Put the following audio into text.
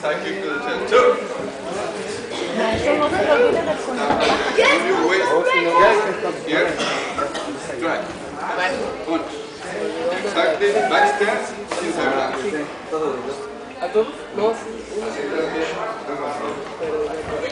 Cycling to the chest. 2. You wait. Here. Try. 1. Cycling, back stance, inside. ¿A todos? No.